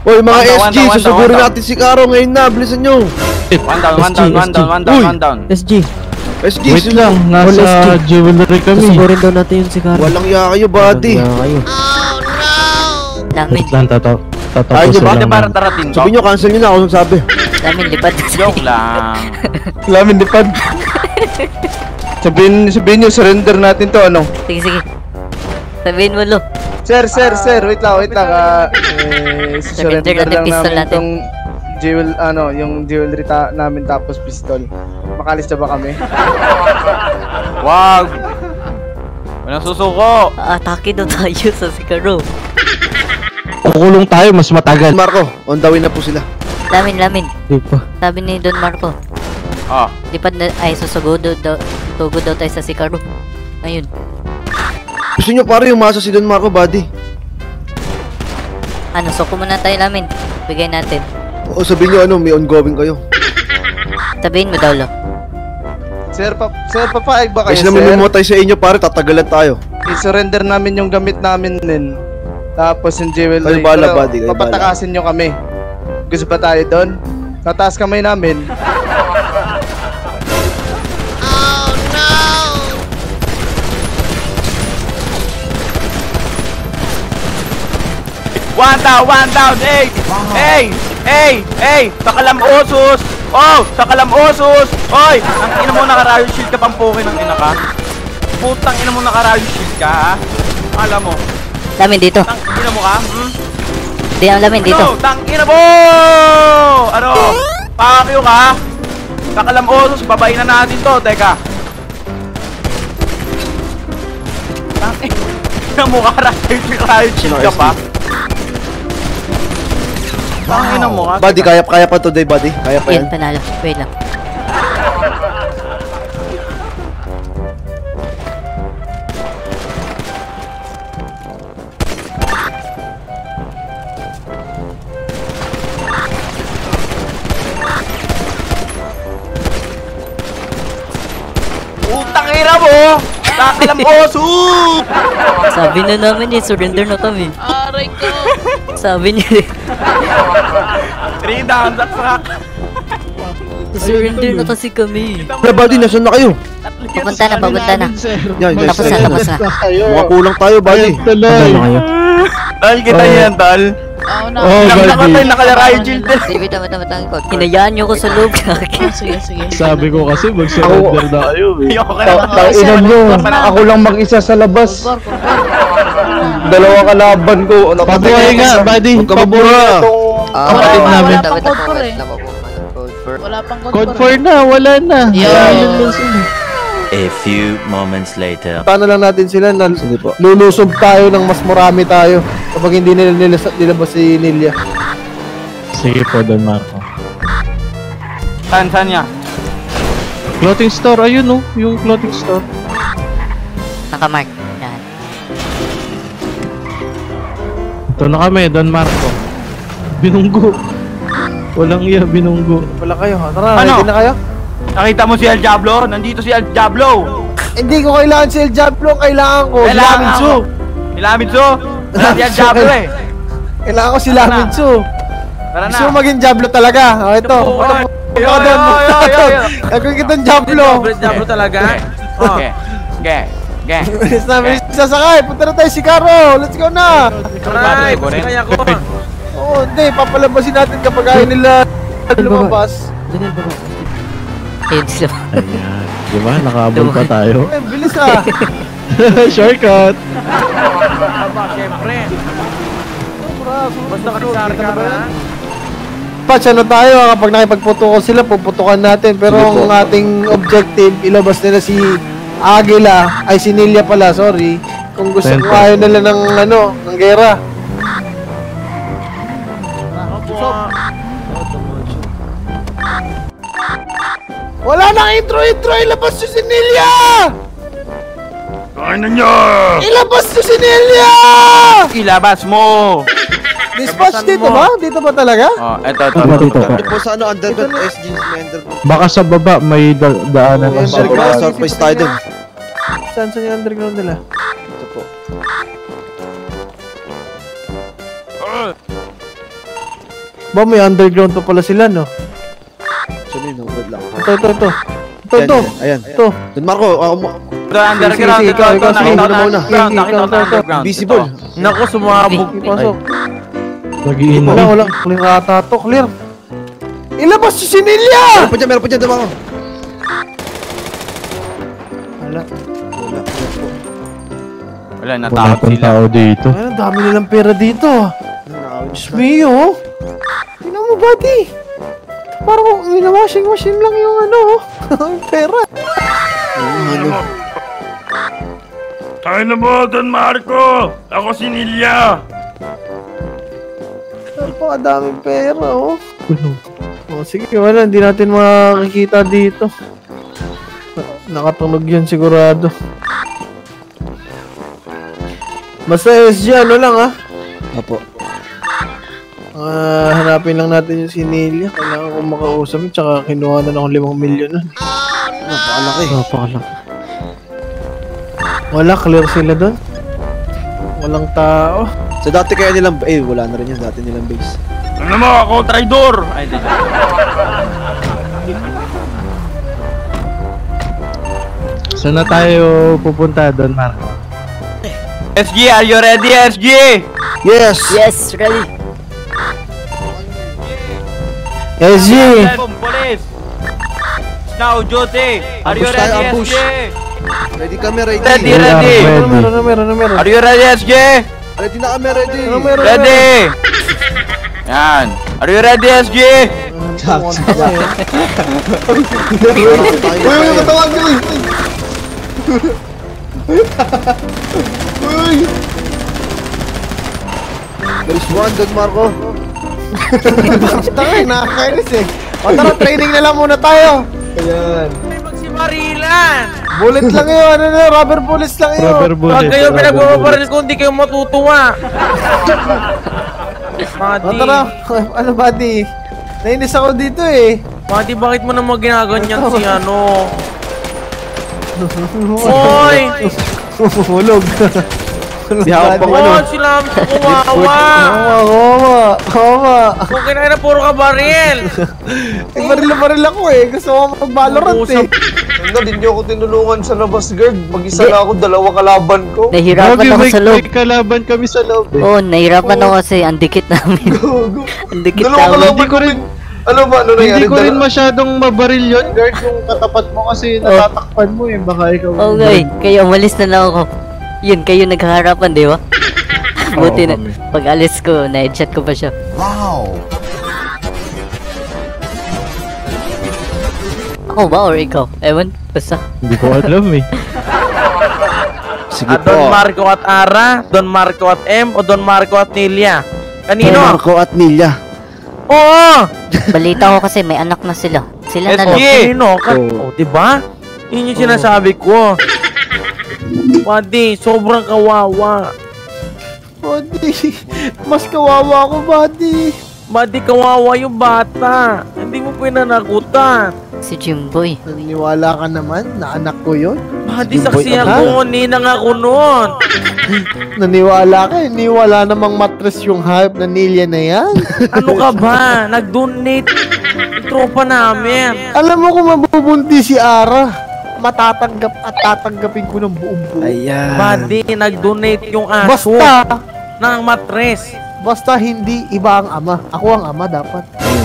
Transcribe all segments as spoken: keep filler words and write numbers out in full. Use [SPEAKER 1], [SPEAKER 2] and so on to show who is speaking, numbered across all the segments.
[SPEAKER 1] Hoy mga
[SPEAKER 2] One down,
[SPEAKER 1] S
[SPEAKER 2] one
[SPEAKER 1] G,
[SPEAKER 2] down, one
[SPEAKER 1] susugurin
[SPEAKER 2] down, one
[SPEAKER 1] natin si Caro ngayon na, bilisan nyo.
[SPEAKER 2] One down, one down, one down, one down,
[SPEAKER 1] Uy.
[SPEAKER 2] one down.
[SPEAKER 3] S G.
[SPEAKER 1] S G,
[SPEAKER 4] Wait lang,
[SPEAKER 3] All S
[SPEAKER 4] nasa
[SPEAKER 3] G.
[SPEAKER 4] jewelry kami.
[SPEAKER 3] Susugurin daw natin yun si Caro.
[SPEAKER 1] walang iya kayo, buddy.
[SPEAKER 3] Walang iya kayo.
[SPEAKER 5] Lamin.
[SPEAKER 4] Wait lang, tataw.
[SPEAKER 1] Ayaw
[SPEAKER 4] Tatapusin
[SPEAKER 1] niyo ba?
[SPEAKER 4] lang.
[SPEAKER 2] Hindi para
[SPEAKER 4] namin.
[SPEAKER 2] tarating ko.
[SPEAKER 1] Sabi nyo, cancel nyo na ako nagsabi.
[SPEAKER 5] Lamin, lipad.
[SPEAKER 2] Joke lang.
[SPEAKER 6] Lamin lipad. Sabihin, sabihin nyo, surrender natin to, ano?
[SPEAKER 5] Sige, sige. Sabihin mo, Lo.
[SPEAKER 6] Sir, sir, sir, wait lang, wait lang. Ah, eh, surrender
[SPEAKER 5] Surrender natin
[SPEAKER 6] lang
[SPEAKER 5] pistol
[SPEAKER 6] namin
[SPEAKER 5] natin.
[SPEAKER 6] tong jewel, ano, yung jewelry ta namin tapos pistol. Makalis na ba kami?
[SPEAKER 2] Wag. Walang susuko.
[SPEAKER 5] Atake daw tayo sa si Caro.
[SPEAKER 4] Kukulong tayo, mas matagal.
[SPEAKER 1] Marco, on the way na po sila.
[SPEAKER 5] Lamin, lamin.
[SPEAKER 4] Di pa.
[SPEAKER 5] Sabi ni Don Marco.
[SPEAKER 2] Oh.
[SPEAKER 5] Lipad na, ay, susugo daw, daw, tugo daw tayo sa si Caro. Ayun.
[SPEAKER 1] Gusto nyo pare yung masa si Don Marco, buddy.
[SPEAKER 5] Ano, suko muna tayo, Lamin. Bigay natin.
[SPEAKER 1] O sabihin nyo ano, may ongoing kayo.
[SPEAKER 5] Sabihin mo daw, Lo.
[SPEAKER 6] Sir, pa sir, papayag ba kayo,
[SPEAKER 1] Kasi naman
[SPEAKER 6] sir?
[SPEAKER 1] lumutay sa inyo pare, tatagalan tayo.
[SPEAKER 6] I-surrender namin yung gamit namin din. Tapos yung jewelry.
[SPEAKER 1] Kayo bahala,
[SPEAKER 6] Pero
[SPEAKER 1] buddy, kayo bahala.
[SPEAKER 6] papatakasin nyo kami. Gusto ba tayo doon? Tataas kamay namin.
[SPEAKER 2] One down, one down, hey! Hey! Hey! Hey! Sakalam osus! Oh! Sakalam osus! Oy! Ang ina mo naka-riot shield ka pang pukin ng ina ka. Putang ina mo naka-riot shield ka, ha? Alam mo.
[SPEAKER 5] Lamin, dito.
[SPEAKER 2] Tang ina mo ka? Hmm?
[SPEAKER 5] Di ang Lamin, dito.
[SPEAKER 2] No! Tang ina mo! Ano? Pakakyo ka? Sakalam osus, babayin na natin to. Teka. Tang ina mo ka, riot shield ka pa. Tangina mo ka.
[SPEAKER 1] Buddy, kaya, kaya pa today, buddy. Kaya pa yan.
[SPEAKER 5] Yan, panalo. Wait lang.
[SPEAKER 2] Putang ina mo! Sakalam osus!
[SPEAKER 5] Sabi na namin eh, surrender na kami.
[SPEAKER 7] Aray ko!
[SPEAKER 5] Sabi niya eh.
[SPEAKER 2] Three down, saksak.
[SPEAKER 5] Surrender na kasi kami.
[SPEAKER 1] Wala buddy, nasan na kayo?
[SPEAKER 5] Papunta na, papunta na.
[SPEAKER 1] Yan, yan.
[SPEAKER 5] Tapos na, tapos na.
[SPEAKER 1] Mukhang kulang tayo, buddy.
[SPEAKER 4] Tagal na kayo.
[SPEAKER 2] Tal, kita yan, tal.
[SPEAKER 7] Oo na.
[SPEAKER 4] Oh,
[SPEAKER 2] Ilang
[SPEAKER 4] buddy.
[SPEAKER 2] nakatay nakalarayo shield.
[SPEAKER 5] Sige, tama, tama, tama ko. Hinayaan niyo ko sa loob.
[SPEAKER 7] Ah, sige, sige.
[SPEAKER 4] Sabi ko kasi mag-surrender na kayo. eh.
[SPEAKER 2] Ayoko ka
[SPEAKER 6] Ta-
[SPEAKER 2] naman.
[SPEAKER 6] Tainan nyo, ako lang mag-isa sa labas.
[SPEAKER 7] Kurbor, kurbor.
[SPEAKER 6] Dalawa kalaban ko. Ano,
[SPEAKER 4] Pabuhay nga, buddy.
[SPEAKER 1] Huwag ka mabura.
[SPEAKER 6] Itong
[SPEAKER 4] Kapatid
[SPEAKER 7] Wala-
[SPEAKER 4] namin.
[SPEAKER 7] Wala pang code four eh. Wala pang code
[SPEAKER 4] Code
[SPEAKER 7] four.
[SPEAKER 4] four na, wala na.
[SPEAKER 7] Yo.
[SPEAKER 4] Ayun lang sila.
[SPEAKER 8] A few moments later.
[SPEAKER 6] Paano lang natin sila na
[SPEAKER 1] Sige po.
[SPEAKER 6] lulusob tayo ng mas marami tayo kapag hindi nila nila nilabas si Nelia.
[SPEAKER 4] Sige po, Don Marco.
[SPEAKER 2] Saan, saan niya?
[SPEAKER 4] Clothing store, ayun oh, yung clothing store.
[SPEAKER 5] Nakamark. Yan.
[SPEAKER 4] Ito na kami, Don Marco. Binunggo. Walang iya, binunggo.
[SPEAKER 6] Wala kayo, ha? Tara,
[SPEAKER 2] Ano?
[SPEAKER 6] ready na kayo?
[SPEAKER 2] Nakita mo si El Diablo? Nandito si El Diablo!
[SPEAKER 6] Hindi ko kailangan si El Diablo, kailangan ko si
[SPEAKER 2] Kailangan
[SPEAKER 6] Laminsu.
[SPEAKER 2] ko. Si Laminsu? Wala si El Diablo eh!
[SPEAKER 6] Kailangan ko si
[SPEAKER 2] Tara na.
[SPEAKER 6] Laminsu.
[SPEAKER 2] Tara na!
[SPEAKER 6] Gusto mo maging Diablo talaga? O, ito.
[SPEAKER 2] Ito po, ay.
[SPEAKER 6] Punta
[SPEAKER 2] Yo,
[SPEAKER 6] ka doon,
[SPEAKER 2] yo,
[SPEAKER 6] punta
[SPEAKER 2] yo,
[SPEAKER 6] ka
[SPEAKER 2] yo,
[SPEAKER 6] doon.
[SPEAKER 2] yo.
[SPEAKER 6] Gagawin kitang Diablo.
[SPEAKER 2] Diablo talaga? Okay. Okay. Okay.
[SPEAKER 6] Bilis na, bilis na sasakay. Punta na tayo si Caro. Let's go na.
[SPEAKER 2] Alright! Kaya ko.
[SPEAKER 6] Oo, hindi. Papalabasin natin kapag ayaw nila lumabas.
[SPEAKER 3] Daniel, baba.
[SPEAKER 5] Ayun sila.
[SPEAKER 4] Ayan. Di ba? Nakaabol pa tayo.
[SPEAKER 6] Eh, bilis ah.
[SPEAKER 4] Shortcut.
[SPEAKER 2] Aba, syempre. Basta ka ka ba?
[SPEAKER 6] Patch, ano tayo ah, kapag nakipagputukan sila, puputukan natin. Pero
[SPEAKER 1] Sige po.
[SPEAKER 6] ang ating objective, ilabas nila si Agila, ay si Nelia pala, sorry. Kung gusto
[SPEAKER 4] Tempo.
[SPEAKER 6] kung ayaw nila ng ano, ng gera. Wala nang intro-intro, ilabas nyo si Nelia!
[SPEAKER 2] Kain na niya!
[SPEAKER 6] Ilabas nyo si Nelia!
[SPEAKER 2] Ilabas mo!
[SPEAKER 6] Dispatch dito ba? Dito ba talaga?
[SPEAKER 2] Oh, eto, eto.
[SPEAKER 4] Dito, dito.
[SPEAKER 1] Ito po sa ano, underground S G, may underground.
[SPEAKER 4] Baka sa baba may da daanan
[SPEAKER 6] Oh,
[SPEAKER 4] lang sa
[SPEAKER 6] underground.
[SPEAKER 4] baba.
[SPEAKER 1] Surprise tayo dun.
[SPEAKER 6] Saan sa yung underground nila?
[SPEAKER 1] Ito po.
[SPEAKER 6] Ba, may underground pa pala sila, no?
[SPEAKER 1] Actually, no, good lang.
[SPEAKER 6] Ito, ito, ito. Ito,
[SPEAKER 1] Ayan,
[SPEAKER 6] ito.
[SPEAKER 1] ayan.
[SPEAKER 6] Ito.
[SPEAKER 1] Don Marco, ako mo.
[SPEAKER 2] Underground,
[SPEAKER 6] Sige, sige, ikaw, ikaw, sige,
[SPEAKER 2] nakita ko
[SPEAKER 1] muna,
[SPEAKER 2] na
[SPEAKER 1] muna.
[SPEAKER 2] underground, nakita ko na
[SPEAKER 6] Ikaw, ikaw,
[SPEAKER 2] underground.
[SPEAKER 1] Visible.
[SPEAKER 2] Ito. Naku, sumabog.
[SPEAKER 6] Pasok.
[SPEAKER 4] Nag-iinom.
[SPEAKER 6] Wala, wala. Clear ata to, clear. Ilabas si Sinilya!
[SPEAKER 1] Meron pa dyan, meron pa dyan, Don Marco.
[SPEAKER 6] Wala.
[SPEAKER 1] Wala.
[SPEAKER 2] Wala,
[SPEAKER 4] Wala
[SPEAKER 2] natakot
[SPEAKER 4] pang
[SPEAKER 2] sila.
[SPEAKER 4] tao dito.
[SPEAKER 6] Ay, ang dami nilang pera dito.
[SPEAKER 1] Ano na,
[SPEAKER 6] Diyos mio. Tingnan mo, buddy. Parang washing machine lang yung ano, yung pera.
[SPEAKER 1] ano?
[SPEAKER 2] Tayo na mo, Don Marco! Ako si Nilia!
[SPEAKER 6] Napakadaming pera, oh. Oh, sige, wala. Hindi natin makikita dito. Nakatunog yan sigurado. Basta S G, ano lang, ah.
[SPEAKER 1] Apo.
[SPEAKER 6] Ah, hanapin lang natin yung Sinilya. Kailangan kong makausap yun. Tsaka kinuha na akong limang milyon nun.
[SPEAKER 1] Napakalaki.
[SPEAKER 6] Napakalaki. Wala, clear sila doon. Walang tao.
[SPEAKER 1] Sa dati kaya nilang, eh, wala na rin yung dati nilang base.
[SPEAKER 2] Ano mo, ako traidor! Ay, di
[SPEAKER 4] Saan na tayo pupunta, Don Marco?
[SPEAKER 2] S G, are you ready, S G?
[SPEAKER 1] Yes!
[SPEAKER 5] Yes, ready.
[SPEAKER 6] S G!
[SPEAKER 2] Police! Now, duty! Are you
[SPEAKER 1] Ambush tayo,
[SPEAKER 2] ready, S
[SPEAKER 1] ambush.
[SPEAKER 2] G?
[SPEAKER 1] Ready kami, ready.
[SPEAKER 2] Ready,
[SPEAKER 4] Wala,
[SPEAKER 2] ready!
[SPEAKER 6] Ano meron, ano meron, ano meron?
[SPEAKER 2] Are you ready, S G?
[SPEAKER 1] Ready na kami, ready.
[SPEAKER 6] Ano meron?
[SPEAKER 2] Ready! Yan! Are you ready, S G?
[SPEAKER 1] Uy, uy, matawag nyo! Uy! There's one, Don Marco.
[SPEAKER 6] Tangay, nakakainis eh. O tara, training na lang muna tayo. Ayan.
[SPEAKER 2] Magsimarilan!
[SPEAKER 6] Bullet lang yun, ano na, rubber bullets lang yun.
[SPEAKER 4] Rubber bullet.
[SPEAKER 2] Pag kayo
[SPEAKER 4] rubber
[SPEAKER 2] pinagbabaril ko, hindi kayo matutuwa!
[SPEAKER 6] O
[SPEAKER 2] Mati,
[SPEAKER 6] tara, ano buddy? Nainis ako dito eh.
[SPEAKER 2] Mati, bakit mo naman ginaganyan si ano? Hoy!
[SPEAKER 6] Hulog.
[SPEAKER 1] Di ako pang ano.
[SPEAKER 2] Oh, sila kumawa!
[SPEAKER 6] Koma, koma, koma.
[SPEAKER 2] Kung kinain na puro ka baril!
[SPEAKER 6] Eh, baril na baril ako eh. Gusto ko mag-Valorant eh.
[SPEAKER 3] Hindi, hindi niyo ako tinulungan sa labas, guard. Mag-isa na ako, dalawa kalaban ko.
[SPEAKER 5] Nahirapan
[SPEAKER 4] Grabe,
[SPEAKER 5] ako
[SPEAKER 4] may,
[SPEAKER 5] sa loob.
[SPEAKER 4] may kalaban kami sa loob eh.
[SPEAKER 5] Oo, oh, nahirapan ako kasi ang dikit namin.
[SPEAKER 3] Gogo.
[SPEAKER 5] Ang dikit
[SPEAKER 3] Dalawa
[SPEAKER 5] namin.
[SPEAKER 3] kalaban ko rin. Ano ba? Ano nangyari?
[SPEAKER 4] Hindi ko rin
[SPEAKER 3] Dala-
[SPEAKER 4] masyadong mabaril yun, guard, yung katapat mo kasi natatakpan mo eh. Baka ikaw.
[SPEAKER 5] Okay, kayo umalis na lang ako. Yun, kayo nagkaharapan, di ba? Buti na. Pag alis ko, na-headshot ko pa siya. Ako ba or ikaw? Ewan, basta.
[SPEAKER 4] Hindi ko alam eh.
[SPEAKER 1] Sige
[SPEAKER 2] Ah, Don
[SPEAKER 1] po.
[SPEAKER 2] Marco at Ara, Don Marco at M, o Don Marco at Nilia?
[SPEAKER 1] Don
[SPEAKER 2] Kanino?
[SPEAKER 1] Marco at Nilia.
[SPEAKER 2] Oo!
[SPEAKER 5] Balita ko kasi may anak na sila. Sila na
[SPEAKER 2] S G!
[SPEAKER 5] lang.
[SPEAKER 2] Kanino? Ka- oh, diba? Yun yung sinasabi ko. Pati, sobrang kawawa.
[SPEAKER 6] Buddy, mas kawawa ako, buddy.
[SPEAKER 2] Pati, kawawa yung bata. Hindi mo pinanakutan.
[SPEAKER 5] Si Jimboy.
[SPEAKER 6] Naniniwala ka naman na anak ko yun?
[SPEAKER 2] Pati,
[SPEAKER 1] Yung boy
[SPEAKER 2] saksi
[SPEAKER 1] ka ba?
[SPEAKER 2] ako. Ninang ako nun.
[SPEAKER 6] Naniwala ka, hindi wala namang mattress yung hype na Nilia na yan.
[SPEAKER 2] Ano ka ba? Nag-donate yung tropa namin.
[SPEAKER 6] Alam mo kung mabubunti si Ara, matatanggap at tatanggapin ko ng buong buo.
[SPEAKER 1] Ayan.
[SPEAKER 2] Pati, nag-donate yung aso
[SPEAKER 6] Basta,
[SPEAKER 2] ng matres.
[SPEAKER 6] basta hindi iba ang ama. Ako ang ama dapat.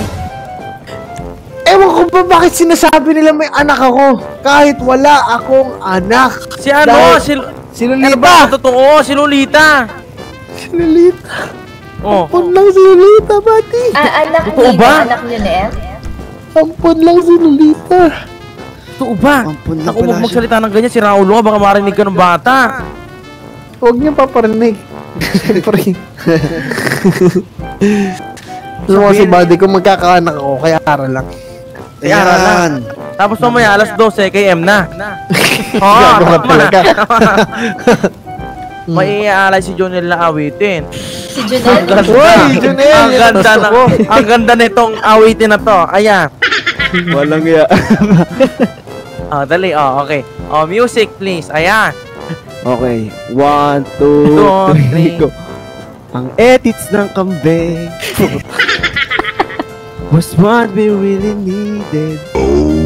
[SPEAKER 6] Ewan ko ba bakit sinasabi nila may anak ako kahit wala akong anak.
[SPEAKER 2] Si ano?
[SPEAKER 6] Dahil-
[SPEAKER 2] Si...
[SPEAKER 6] Si
[SPEAKER 2] Ano
[SPEAKER 6] Lolita!
[SPEAKER 2] ba? Totoo, si Lolita.
[SPEAKER 6] Si Lolita!
[SPEAKER 2] Oh.
[SPEAKER 6] Ampun lang si Lolita, buddy!
[SPEAKER 9] Ah, anak
[SPEAKER 2] Totoo
[SPEAKER 9] niyo,
[SPEAKER 2] ba?
[SPEAKER 9] anak niyo na eh?
[SPEAKER 6] Ampun lang si Lolita!
[SPEAKER 2] Totoo ba?
[SPEAKER 1] Ampun lang
[SPEAKER 2] Ako,
[SPEAKER 1] pala
[SPEAKER 2] huwag
[SPEAKER 1] siya.
[SPEAKER 2] magsalita ng ganyan. Si Raulo, baka marinig ka ng bata.
[SPEAKER 6] Huwag niyo paparinig. Siyempre. Gusto mo si buddy ko magkakaanak ako, kaya Ara lang.
[SPEAKER 1] Ayan.
[SPEAKER 2] Tapos mamaya, alas dose, kay M na. Oo,
[SPEAKER 6] Gagawa
[SPEAKER 2] tama.
[SPEAKER 6] talaga.
[SPEAKER 2] May iaalay si Jonel na awitin.
[SPEAKER 9] Si Junel?
[SPEAKER 2] Ganda.
[SPEAKER 6] Uy, Jonel,
[SPEAKER 2] Ang
[SPEAKER 6] yan
[SPEAKER 2] ganda
[SPEAKER 6] gusto
[SPEAKER 2] na,
[SPEAKER 6] ko.
[SPEAKER 2] ang ganda nitong awitin na to. Ayan.
[SPEAKER 1] Walang iya.
[SPEAKER 2] Oh, dali. Oh, okay. Oh, music please. Ayan.
[SPEAKER 1] Okay. One, two,
[SPEAKER 2] Two,
[SPEAKER 1] three,
[SPEAKER 2] three.
[SPEAKER 1] go. Ang edits ng kambing. was what we really needed.